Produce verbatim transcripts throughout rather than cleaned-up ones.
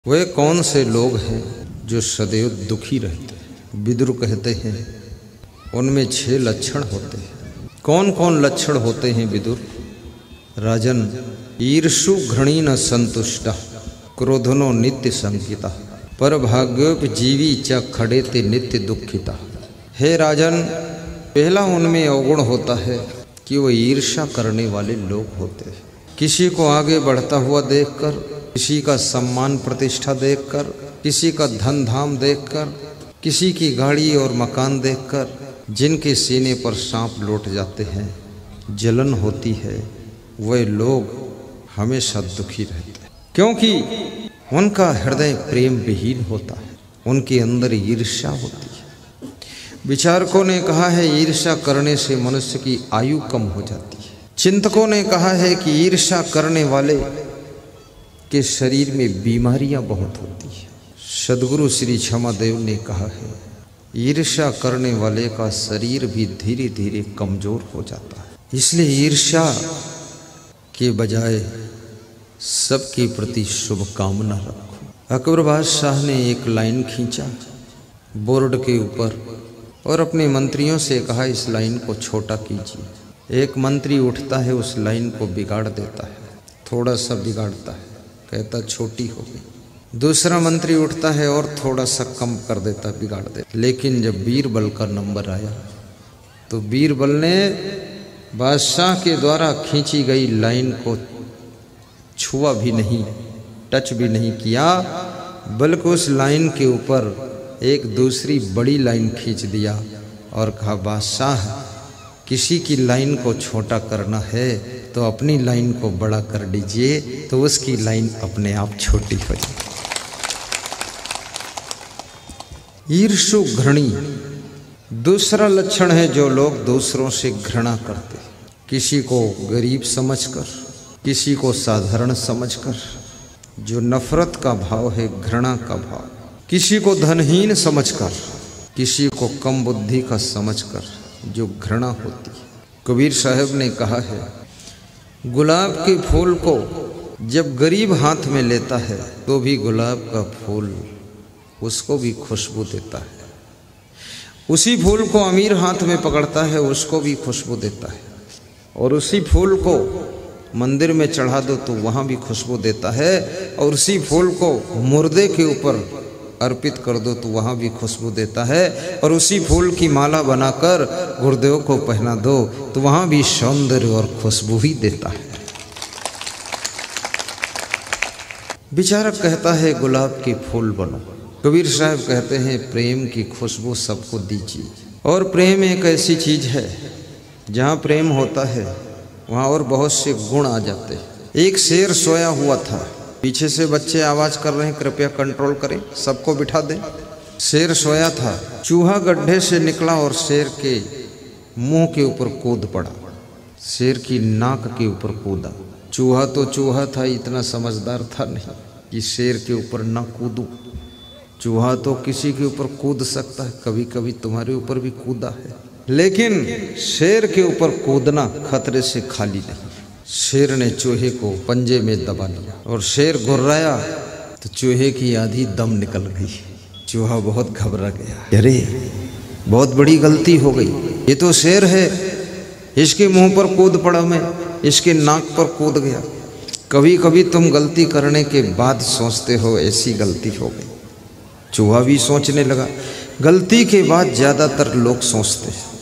वे कौन से लोग हैं जो सदैव दुखी रहते हैं। विदुर कहते हैं उनमें छह लक्षण होते हैं। कौन कौन लक्षण होते हैं विदुर? राजन, ईर्षु घृणी न संतुष्टा, क्रोधनो नित्य संकिता, पर भाग्योप जीवी च खड़े ते नित्य दुखिता। हे राजन, पहला उनमें अवगुण होता है कि वो ईर्ष्या करने वाले लोग होते हैं। किसी को आगे बढ़ता हुआ देखकर, किसी का सम्मान प्रतिष्ठा देखकर, किसी का धन धाम देखकर, किसी की गाड़ी और मकान देखकर जिनके सीने पर सांप लौट जाते हैं, जलन होती है, वे लोग हमेशा दुखी रहते हैं, क्योंकि उनका हृदय प्रेम विहीन होता है, उनके अंदर ईर्ष्या होती है। विचारकों ने कहा है ईर्ष्या करने से मनुष्य की आयु कम हो जाती है। चिंतकों ने कहा है कि ईर्ष्या करने वाले के शरीर में बीमारियां बहुत होती है। सद्गुरु श्री क्षमादेव ने कहा है ईर्ष्या करने वाले का शरीर भी धीरे धीरे कमजोर हो जाता है। इसलिए ईर्ष्या के बजाय सबके प्रति शुभकामना रखो। अकबर बादशाह ने एक लाइन खींचा बोर्ड के ऊपर और अपने मंत्रियों से कहा इस लाइन को छोटा कीजिए। एक मंत्री उठता है, उस लाइन को बिगाड़ देता है, थोड़ा सा बिगाड़ता है, कहता छोटी हो गई। दूसरा मंत्री उठता है और थोड़ा सा कम कर देता, बिगाड़ देता। लेकिन जब बीरबल का नंबर आया तो बीरबल ने बादशाह के द्वारा खींची गई लाइन को छुआ भी नहीं, टच भी नहीं किया, बल्कि उस लाइन के ऊपर एक दूसरी बड़ी लाइन खींच दिया और कहा बादशाह, किसी की लाइन को छोटा करना है तो अपनी लाइन को बड़ा कर दीजिए, तो उसकी लाइन अपने आप छोटी हो जाए। ईर्ष्यु घृणी दूसरा लक्षण है जो लोग दूसरों से घृणा करते, किसी को गरीब समझकर, किसी को साधारण समझकर, जो नफरत का भाव है, घृणा का भाव, किसी को धनहीन समझकर, किसी को कम बुद्धि का समझकर जो घृणा होती है। कबीर साहब ने कहा है गुलाब के फूल को जब गरीब हाथ में लेता है तो भी गुलाब का फूल उसको भी खुशबू देता है, उसी फूल को अमीर हाथ में पकड़ता है, उसको भी खुशबू देता है, और उसी फूल को मंदिर में चढ़ा दो तो वहाँ भी खुशबू देता है, और उसी फूल को मुर्दे के ऊपर अर्पित कर दो तो वहाँ भी खुशबू देता है, और उसी फूल की माला बनाकर गुरुदेव को पहना दो तो वहाँ भी सौंदर्य और खुशबू ही देता है। विचारक कहता है गुलाब के फूल बनो, कबीर साहब कहते हैं प्रेम की खुशबू सबको दीजिए। और प्रेम एक ऐसी चीज है जहाँ प्रेम होता है वहाँ और बहुत से गुण आ जाते हैं। एक शेर सोया हुआ था, पीछे से बच्चे आवाज कर रहे हैं कृपया कंट्रोल करें, सबको बिठा दें। शेर सोया था, चूहा गड्ढे से निकला और शेर के मुंह के ऊपर कूद पड़ा, शेर की नाक के ऊपर कूदा। चूहा तो चूहा था, इतना समझदार था नहीं कि शेर के ऊपर ना कूदूं। चूहा तो किसी के ऊपर कूद सकता है, कभी कभी तुम्हारे ऊपर भी कूदा है, लेकिन शेर के ऊपर कूदना खतरे से खाली नहीं। शेर ने चूहे को पंजे में दबा लिया और शेर गुर्राया तो चूहे की आधी दम निकल गई। चूहा बहुत घबरा गया, अरे बहुत बड़ी गलती हो गई, ये तो शेर है, इसके मुंह पर कूद पड़ा मैं, इसके नाक पर कूद गया। कभी कभी तुम गलती करने के बाद सोचते हो ऐसी गलती हो गई। चूहा भी सोचने लगा। गलती के बाद ज्यादातर लोग सोचते हैं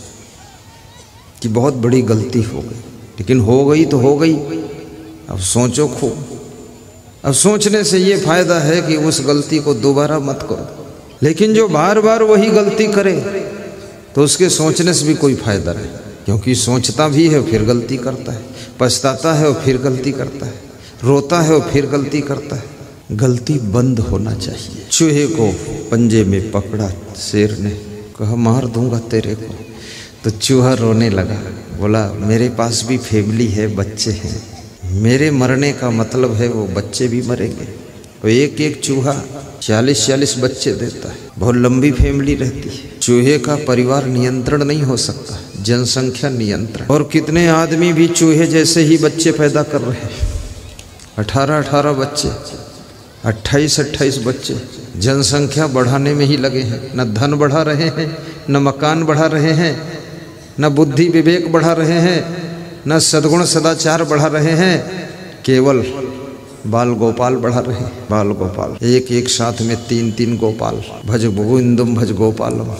कि बहुत बड़ी गलती हो गई, लेकिन हो गई तो हो गई, अब सोचो खूब। अब सोचने से ये फायदा है कि उस गलती को दोबारा मत करो, लेकिन जो बार बार वही गलती करे तो उसके सोचने से भी कोई फायदा नहीं, क्योंकि सोचता भी है फिर गलती करता है, पछताता है और फिर गलती करता है, रोता है और फिर गलती करता है। गलती बंद होना चाहिए। चूहे को पंजे में पकड़ा शेर ने, कहा मार दूंगा तेरे को। तो चूहा रोने लगा, बोला मेरे पास भी फैमिली है, बच्चे हैं, मेरे मरने का मतलब है वो बच्चे भी मरेंगे। तो एक एक चूहा चालीस चालीस बच्चे देता है, बहुत लंबी फैमिली रहती है। चूहे का परिवार नियंत्रण नहीं हो सकता, जनसंख्या नियंत्रण। और कितने आदमी भी चूहे जैसे ही बच्चे पैदा कर रहे हैं, अठारह अठारह बच्चे, अट्ठाईस अट्ठाईस बच्चे। जनसंख्या बढ़ाने में ही लगे हैं, न धन बढ़ा रहे हैं, न मकान बढ़ा रहे हैं, न बुद्धि विवेक बढ़ा रहे हैं, न सद्गुण सदाचार बढ़ा रहे हैं, केवल बाल गोपाल बढ़ा रहे हैं। बाल गोपाल, एक एक साथ में तीन तीन गोपाल। भज गोविंदम भज गोपालम।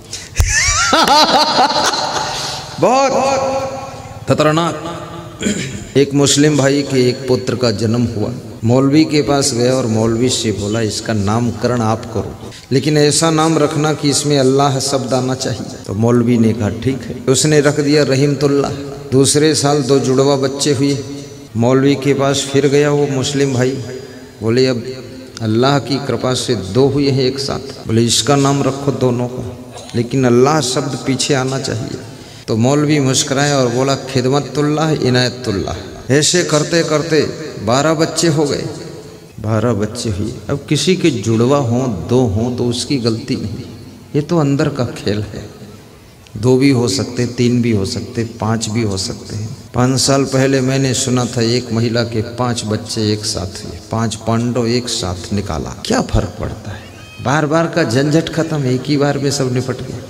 बहुत खतरनाक। एक मुस्लिम भाई के एक पुत्र का जन्म हुआ। मौलवी के पास गया और मौलवी से बोला इसका नामकरण आप करो, लेकिन ऐसा नाम रखना कि इसमें अल्लाह शब्द आना चाहिए। तो मौलवी ने कहा ठीक है। उसने रख दिया रहीमतुल्लाह। दूसरे साल दो जुड़वा बच्चे हुए। मौलवी के पास फिर गया वो मुस्लिम भाई, बोले अब अल्लाह की कृपा से दो हुए हैं एक साथ। बोले इसका नाम रखो दोनों को, लेकिन अल्लाह शब्द पीछे आना चाहिए। तो मौलवी मुस्कुराया और बोला खिदमतुल्लाह इनायतुल्लाह। ऐसे करते करते बारह बच्चे हो गए। बारह बच्चे हुए। अब किसी के जुड़वा हों दो हों तो उसकी गलती नहीं, ये तो अंदर का खेल है। दो भी हो सकते, तीन भी हो सकते, पाँच भी हो सकते हैं। पाँच साल पहले मैंने सुना था एक महिला के पांच बच्चे एक साथ हुए, पांच पांडव एक साथ निकाला। क्या फर्क पड़ता है, बार बार का झंझट खत्म, एक ही बार में सब निपट गए।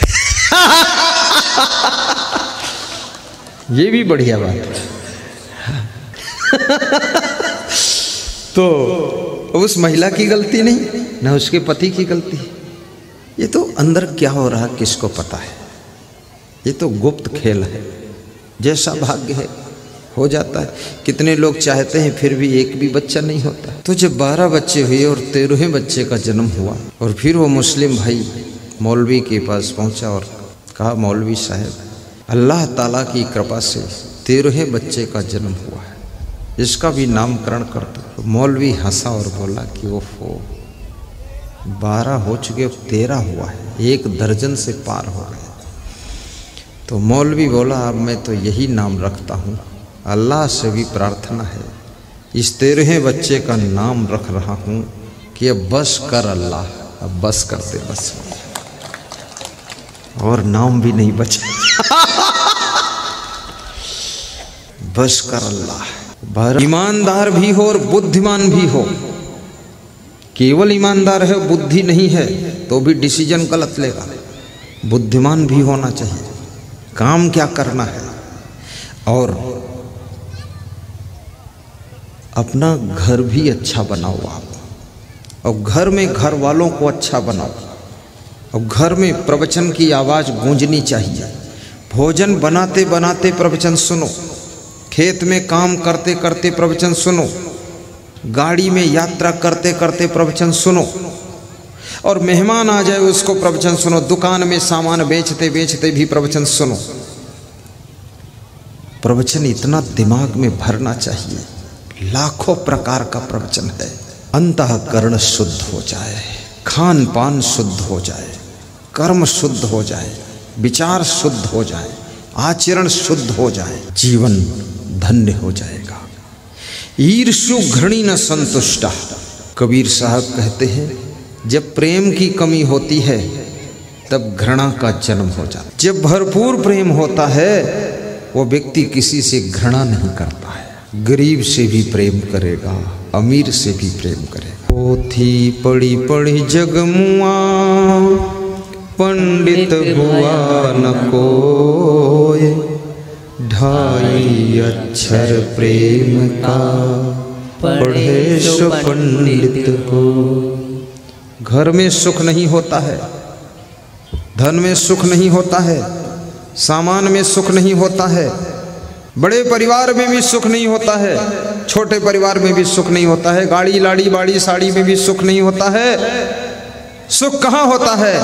ये भी बढ़िया बात है। तो उस महिला की गलती नहीं, ना उसके पति की गलती। ये तो अंदर क्या हो रहा किसको पता है। ये तो गुप्त खेल है। जैसा भाग्य है हो जाता है। कितने लोग चाहते हैं फिर भी एक भी बच्चा नहीं होता। तो जब बारह बच्चे हुए और तेरहवें बच्चे का जन्म हुआ और फिर वो मुस्लिम भाई मौलवी के पास पहुंचा और कहा मौलवी साहब अल्लाह ताला की कृपा से तेरहवें बच्चे का जन्म हुआ है, इसका भी नामकरण कर दो। तो मौलवी हंसा और बोला कि ओहो, बारह हो चुके तेरह हुआ है, एक दर्जन से पार हो गए। तो मौलवी बोला अब मैं तो यही नाम रखता हूँ, अल्लाह से भी प्रार्थना है, इस तेरहवें बच्चे का नाम रख रहा हूँ कि अब बस कर अल्लाह, अब बस कर दे बस, और नाम भी नहीं बचा। बस कर अल्लाह। ईमानदार भी हो और बुद्धिमान भी हो। केवल ईमानदार है बुद्धि नहीं है तो भी डिसीजन गलत लेगा। बुद्धिमान भी होना चाहिए, काम क्या करना है, और अपना घर भी अच्छा बनाओ आप, और घर में घर वालों को अच्छा बनाओ, और घर में प्रवचन की आवाज़ गूंजनी चाहिए। भोजन बनाते बनाते प्रवचन सुनो, खेत में काम करते करते प्रवचन सुनो, गाड़ी में यात्रा करते करते प्रवचन सुनो, और मेहमान आ जाए उसको प्रवचन सुनो, दुकान में सामान बेचते बेचते भी प्रवचन सुनो। प्रवचन इतना दिमाग में भरना चाहिए, लाखों प्रकार का प्रवचन है। अंतःकरण शुद्ध हो जाए, खान पान शुद्ध हो जाए, कर्म शुद्ध हो जाए, विचार शुद्ध हो जाए, आचरण शुद्ध हो जाए, जीवन धन्य हो जाएगा। ईर्ष्यु घृणी न संतुष्टा। कबीर साहब कहते हैं जब प्रेम की कमी होती है तब घृणा का जन्म हो जाता है। जब भरपूर प्रेम होता है वो व्यक्ति किसी से घृणा नहीं करता है। गरीब से भी प्रेम करेगा, अमीर से भी प्रेम करेगा। पोथी पढ़ी पढ़ी जगमुआ, पंडित हुआ न कोय, ढाई अक्षर प्रेम का, पढ़े सो पंडित हो। घर में सुख नहीं होता है, धन में सुख नहीं होता है, सामान में सुख नहीं होता है, बड़े परिवार में भी सुख नहीं होता है, छोटे परिवार में भी सुख नहीं होता है, गाड़ी लाड़ी बाड़ी साड़ी में भी सुख नहीं होता है। सुख कहाँ होता है?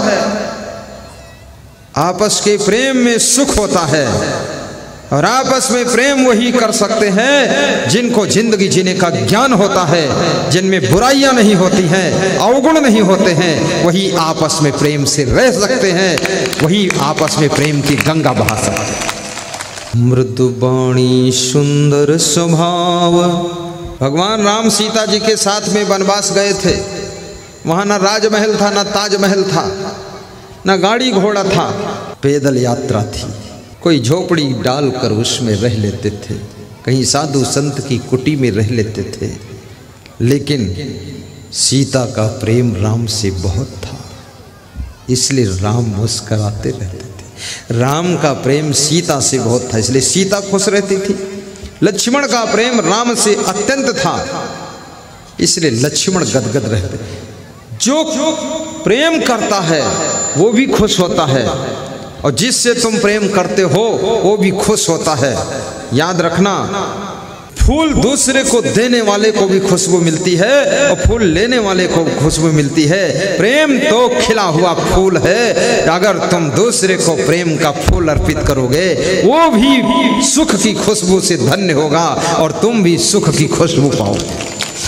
आपस के प्रेम में सुख होता है, और आपस में प्रेम वही कर सकते हैं जिनको जिंदगी जीने का ज्ञान होता है, जिनमें बुराइयां नहीं होती हैं, अवगुण नहीं होते हैं। वही आपस में प्रेम से रह सकते हैं, वही आपस में प्रेम की गंगा बहा सकते हैं। मृदुबाणी सुंदर स्वभाव। भगवान राम सीता जी के साथ में वनवास गए थे। वहां ना राजमहल था, ना ताजमहल था, ना गाड़ी घोड़ा था, पैदल यात्रा थी। कोई झोपड़ी डालकर उसमें रह लेते थे, कहीं साधु संत की कुटी में रह लेते थे, लेकिन सीता का प्रेम राम से बहुत था, इसलिए राम मुस्कराते रहते थे। राम का प्रेम सीता से बहुत था, इसलिए सीता खुश रहती थी। लक्ष्मण का प्रेम राम से अत्यंत था, इसलिए लक्ष्मण गदगद रहते। जो प्रेम करता है वो भी खुश होता है, और जिससे तुम प्रेम करते हो वो भी खुश होता है। याद रखना, फूल दूसरे को देने वाले को भी खुशबू मिलती है और फूल लेने वाले को खुशबू मिलती है। प्रेम तो खिला हुआ फूल है, अगर तुम दूसरे को प्रेम का फूल अर्पित करोगे वो भी सुख की खुशबू से धन्य होगा और तुम भी सुख की खुशबू पाओगे।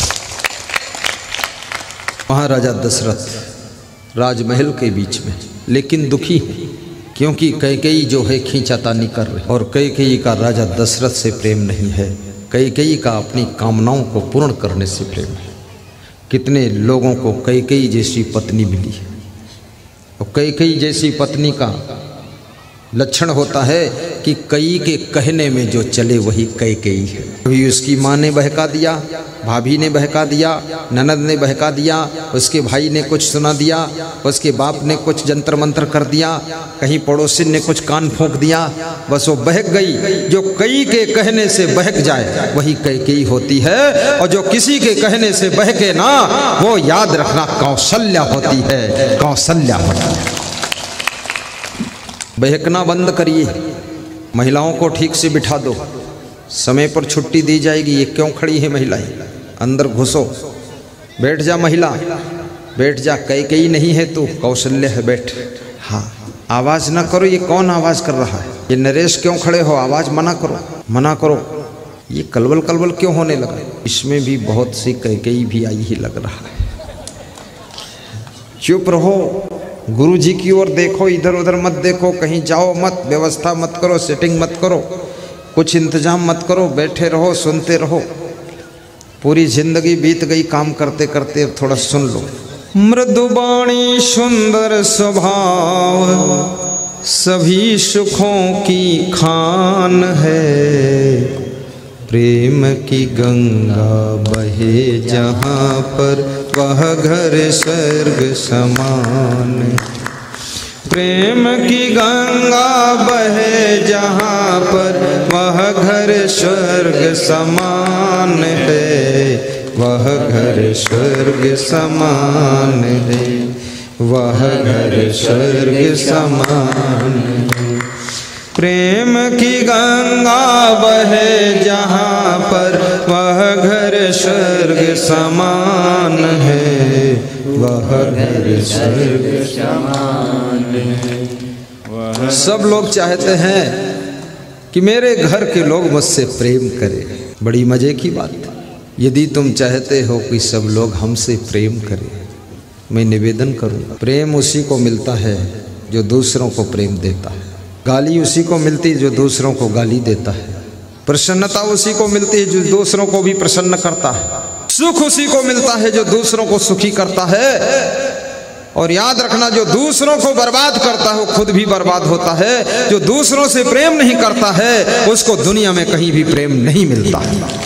महाराजा दशरथ राजमहल के बीच में, लेकिन दुखी है, क्योंकि कैकेयी जो है खींचातानी कर रही, और कैकेयी का राजा दशरथ से प्रेम नहीं है, कैकेयी का अपनी कामनाओं को पूर्ण करने से प्रेम है। कितने लोगों को कैकेयी जैसी पत्नी मिली है, और कैकेयी जैसी पत्नी का लक्षण होता है कि कई के कहने में जो चले वही कैकेयी है। कभी उसकी माँ ने बहका दिया, भाभी ने बहका दिया, ननद ने बहका दिया, उसके भाई ने कुछ सुना दिया, उसके बाप ने कुछ जंतर मंतर कर दिया, कहीं पड़ोसी ने कुछ कान फूंक दिया, बस वो बहक गई। जो कई के कहने से बहक जाए वही कैकेयी होती है, और जो किसी के कहने से बहके ना वो याद रखना कौशल्या होती है, कौशल्या होती है। बहकना बंद करिए, महिलाओं को ठीक से बिठा दो, समय पर छुट्टी दी जाएगी। ये क्यों खड़ी है महिलाएं? अंदर घुसो, बैठ जा महिला, बैठ जा। कैकेयी नहीं है तू, कौशल्या है, बैठ। हाँ, आवाज़ ना करो। ये कौन आवाज़ कर रहा है? ये नरेश क्यों खड़े हो? आवाज़ मना करो, मना करो। ये कलवल कलवल क्यों होने लगा? इसमें भी बहुत सी कैकेयी भी आई ही लग रहा है। चुप रहो, गुरु जी की ओर देखो, इधर उधर मत देखो, कहीं जाओ मत, व्यवस्था मत करो, सेटिंग मत करो, कुछ इंतजाम मत करो, बैठे रहो, सुनते रहो। पूरी जिंदगी बीत गई काम करते करते, अब थोड़ा सुन लो। मृदुबाणी सुंदर स्वभाव सभी सुखों की खान है, प्रेम की गंगा बहे जहाँ पर वह घर स्वर्ग समान। प्रेम की गंगा बहे जहाँ पर वह घर स्वर्ग समान है, वह घर स्वर्ग समान है, वह घर स्वर्ग समान है। प्रेम की गंगा बहे जहाँ पर वह घर स्वर्ग समान है, वह घर स्वर्ग समान है। सब लोग चाहते हैं कि मेरे घर के लोग मुझसे प्रेम करें। बड़ी मजे की बात है। यदि तुम चाहते हो कि सब लोग हमसे प्रेम करें, मैं निवेदन करूँगा, प्रेम उसी को मिलता है जो दूसरों को प्रेम देता है। गाली उसी को मिलती है जो दूसरों को गाली देता है। प्रसन्नता उसी को मिलती है जो दूसरों को भी प्रसन्न करता है। सुख उसी को मिलता है जो दूसरों को सुखी करता है। और याद रखना, जो दूसरों को बर्बाद करता है वो खुद भी बर्बाद होता है। जो दूसरों से प्रेम नहीं करता है उसको दुनिया में कहीं भी प्रेम नहीं मिलता है।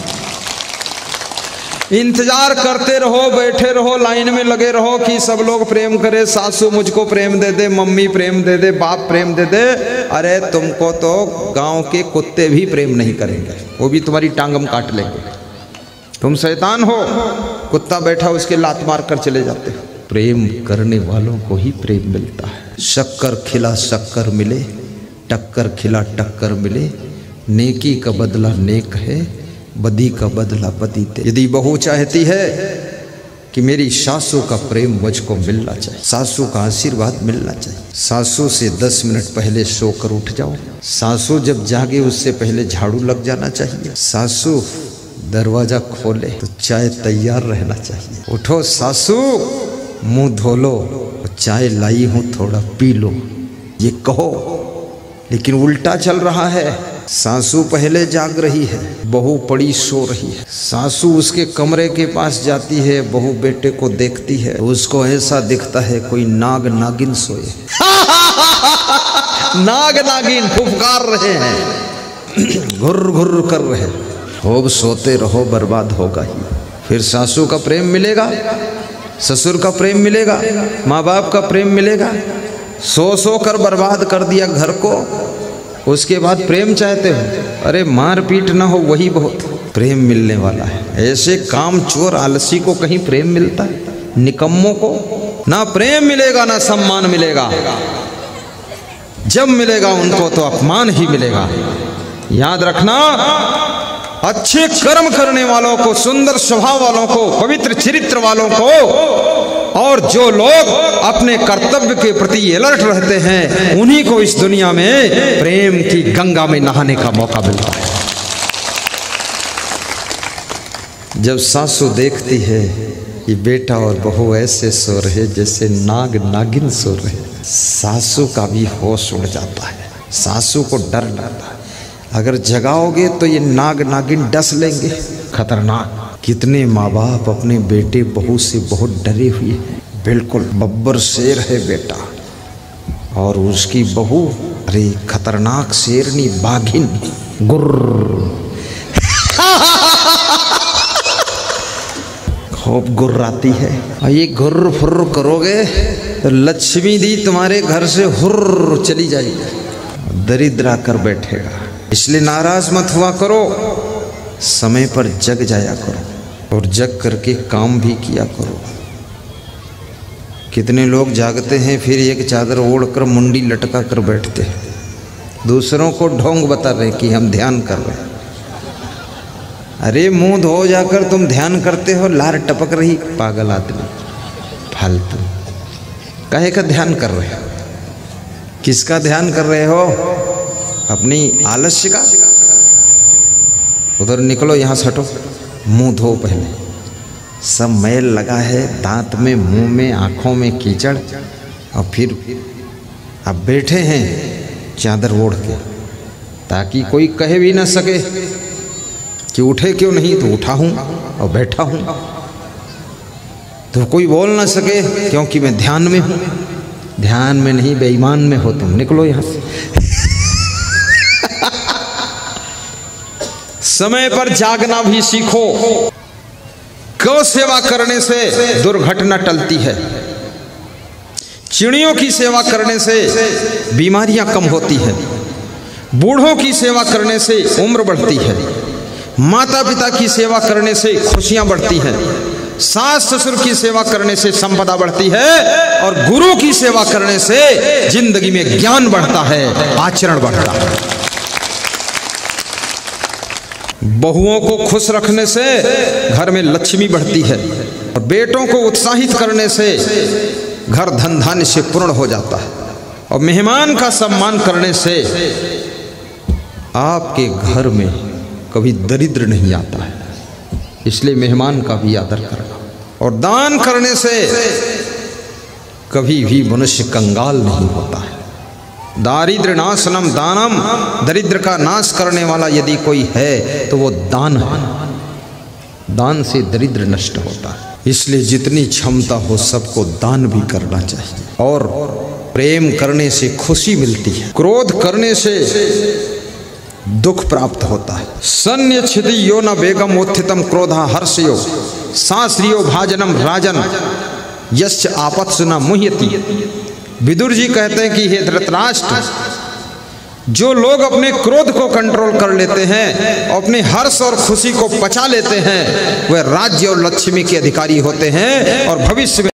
इंतजार करते रहो, बैठे रहो, लाइन में लगे रहो कि सब लोग प्रेम करे, सासू मुझको प्रेम दे दे, मम्मी प्रेम दे दे, बाप प्रेम दे दे। अरे तुमको तो गांव के कुत्ते भी प्रेम नहीं करेंगे, वो भी तुम्हारी टांगम काट लेंगे। तुम शैतान हो, कुत्ता बैठा उसके लात मार कर चले जाते हो। प्रेम करने वालों को ही प्रेम मिलता है। शक्कर खिला शक्कर मिले, टक्कर खिला टक्कर मिले, नेकी का बदला नेक है, बदी का बदला बदी दे। यदि बहू चाहती है कि मेरी सासू का प्रेम मुझको मिलना चाहिए, सासू का आशीर्वाद मिलना चाहिए, सासू से दस मिनट पहले सोकर उठ जाओ। सासू जब जागे उससे पहले झाड़ू लग जाना चाहिए। सासू दरवाजा खोले तो चाय तैयार रहना चाहिए। उठो सासू, मुंह धो लो, चाय लाई हूँ थोड़ा पी लो, ये कहो। लेकिन उल्टा चल रहा है। सासू पहले जाग रही है, बहू पड़ी सो रही है। सासू उसके कमरे के पास जाती है, बहू बेटे को देखती है, उसको ऐसा दिखता है कोई नाग नागिन सोए। नाग नागिन फुफकार रहे हैं, घुर घुर कर रहे हैं। खूब सोते रहो, बर्बाद होगा ही। फिर सासू का प्रेम मिलेगा, ससुर का प्रेम मिलेगा, माँ बाप का प्रेम मिलेगा। सो सो कर बर्बाद कर दिया घर को, उसके बाद प्रेम चाहते हो? अरे मार पीट ना हो वही बहुत प्रेम मिलने वाला है। ऐसे काम चोर आलसी को कहीं प्रेम मिलता है? निकम्मों को ना प्रेम मिलेगा ना सम्मान मिलेगा। जब मिलेगा उनको तो अपमान ही मिलेगा। याद रखना, अच्छे कर्म करने वालों को, सुंदर स्वभाव वालों को, पवित्र चरित्र वालों को, और जो लोग अपने कर्तव्य के प्रति अलर्ट रहते हैं, उन्हीं को इस दुनिया में प्रेम की गंगा में नहाने का मौका मिलता है। जब सासू देखती है कि बेटा और बहू ऐसे सो रहे जैसे नाग नागिन सो रहे, सासू का भी होश उड़ जाता है, सासू को डर लगता है। अगर जगाओगे तो ये नाग नागिन डस लेंगे, खतरनाक। कितने माँ बाप अपने बेटे बहू से बहुत डरे हुए हैं। बिल्कुल बब्बर शेर है बेटा और उसकी बहू अरे खतरनाक शेरनी बाघिन गुर्र खूब गुर्राती है। और ये गुर्र फुर्र करोगे तो लक्ष्मी दी तुम्हारे घर से हुर्र चली जाएगी, दरिद्र आकर बैठेगा। इसलिए नाराज मत हुआ करो, समय पर जग जाया करो और जग करके काम भी किया करो। कितने लोग जागते हैं फिर एक चादर ओढ़कर मुंडी लटका कर बैठते हैं, दूसरों को ढोंग बता रहे कि हम ध्यान कर रहे हैं। अरे मुंह धो जाकर तुम ध्यान करते हो, लार टपक रही, पागल आदमी, फालतू। काहे का ध्यान कर रहे हो? किसका ध्यान कर रहे हो? अपनी आलस्य का? उधर निकलो, यहाँ से हटो, मुंह धो पहले। सब मैल लगा है, दांत में, मुंह में, आंखों में कीचड़, और फिर अब बैठे हैं चादर ओढ़ के, ताकि कोई कहे भी ना सके कि उठे क्यों नहीं, तो उठा हूं और बैठा हूं, तो कोई बोल ना सके क्योंकि मैं ध्यान में हूं। ध्यान में नहीं, बेईमान में हो तुम, निकलो यहां से। समय पर जागना भी सीखो। गौ सेवा करने से दुर्घटना टलती है, चिड़ियों की सेवा करने से बीमारियां कम होती है, बूढ़ों की सेवा करने से उम्र बढ़ती है, माता पिता की सेवा करने से खुशियां बढ़ती हैं, सास ससुर की सेवा करने से संपदा बढ़ती है, और गुरु की सेवा करने से जिंदगी में ज्ञान बढ़ता है, आचरण बढ़ता है। बहुओं को खुश रखने से घर में लक्ष्मी बढ़ती है, और बेटों को उत्साहित करने से घर धन धान्य से पूर्ण हो जाता है, और मेहमान का सम्मान करने से आपके घर में कभी दरिद्र नहीं आता है। इसलिए मेहमान का भी आदर करना, और दान करने से कभी भी मनुष्य कंगाल नहीं होता है। दारिद्र नाशनम दानम, दरिद्र का नाश करने वाला यदि कोई है तो वो दान है। दान से दरिद्र नष्ट होता है। इसलिए जितनी क्षमता हो सबको दान भी करना चाहिए। और प्रेम करने से खुशी मिलती है, क्रोध करने से दुख प्राप्त होता है। सन्य छिदि यो न बेगम उत्थितम क्रोधा हर्षयो साश्रियो भाजनम राजन यश्च आपत्सु न मुह्यति। विदुर जी कहते हैं कि हे धृतराष्ट्र, जो लोग अपने क्रोध को कंट्रोल कर लेते हैं, अपने हर्ष और खुशी को पचा लेते हैं, वह राज्य और लक्ष्मी के अधिकारी होते हैं और भविष्य में